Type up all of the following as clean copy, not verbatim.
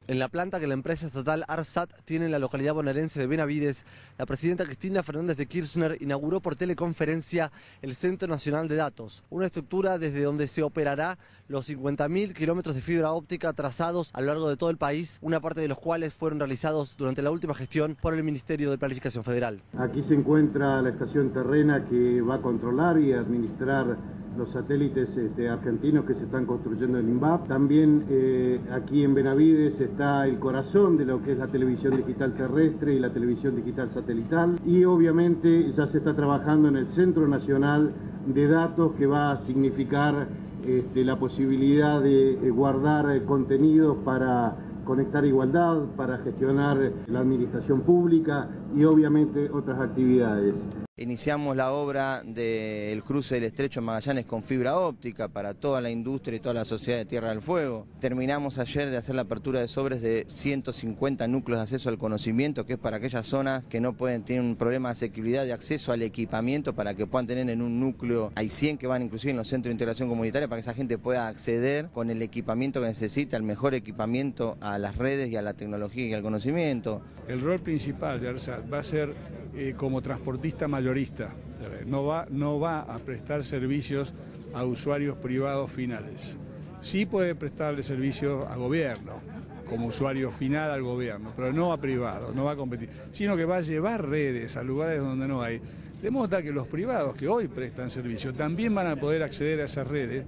En la planta que la empresa estatal ARSAT tiene en la localidad bonaerense de Benavides, la presidenta Cristina Fernández de Kirchner inauguró por teleconferencia el Centro Nacional de Datos, una estructura desde donde se operará los 50.000 kilómetros de fibra óptica trazados a lo largo de todo el país, una parte de los cuales fueron realizados durante la última gestión por el Ministerio de Planificación Federal. Aquí se encuentra la estación terrena que va a controlar y administrar los satélites argentinos que se están construyendo en INVAP. También aquí en Benavides está el corazón de lo que es la televisión digital terrestre y la televisión digital satelital. Y obviamente ya se está trabajando en el Centro Nacional de Datos, que va a significar la posibilidad de guardar contenidos para conectar igualdad, para gestionar la administración pública y obviamente otras actividades. Iniciamos la obra del cruce del Estrecho Magallanes con fibra óptica para toda la industria y toda la sociedad de Tierra del Fuego. Terminamos ayer de hacer la apertura de sobres de 150 núcleos de acceso al conocimiento, que es para aquellas zonas que no pueden tener un problema de asequibilidad de acceso al equipamiento, para que puedan tener en un núcleo, hay 100 que van inclusive en los centros de integración comunitaria, para que esa gente pueda acceder con el equipamiento que necesita, el mejor equipamiento a las redes y a la tecnología y al conocimiento. El rol principal de ARSAT va a ser como transportista mayorista, no va a prestar servicios a usuarios privados finales. Sí puede prestarle servicios a gobierno, como usuario final al gobierno, pero no a privado, no va a competir, sino que va a llevar redes a lugares donde no hay, de modo tal que los privados que hoy prestan servicio también van a poder acceder a esas redes,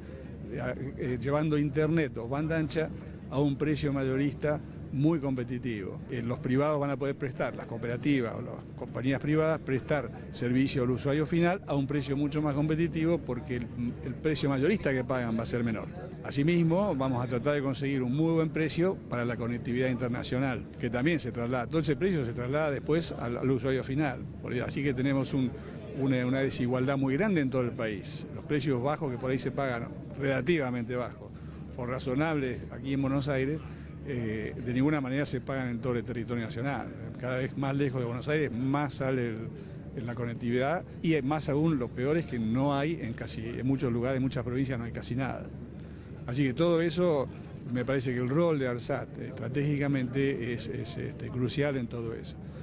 llevando internet o banda ancha a un precio mayorista muy competitivo. Los privados van a poder prestar, las cooperativas o las compañías privadas, prestar servicio al usuario final a un precio mucho más competitivo, porque el precio mayorista que pagan va a ser menor. Asimismo, vamos a tratar de conseguir un muy buen precio para la conectividad internacional, que también se traslada, todo ese precio se traslada después al usuario final. Así que tenemos una desigualdad muy grande en todo el país. Los precios bajos que por ahí se pagan, relativamente bajos, o razonables aquí en Buenos Aires, de ninguna manera se pagan en todo el territorio nacional. Cada vez más lejos de Buenos Aires, más sale en la conectividad, y más aún lo peor es que no hay en muchos lugares, en muchas provincias no hay casi nada. Así que todo eso, me parece que el rol de ARSAT estratégicamente es crucial en todo eso.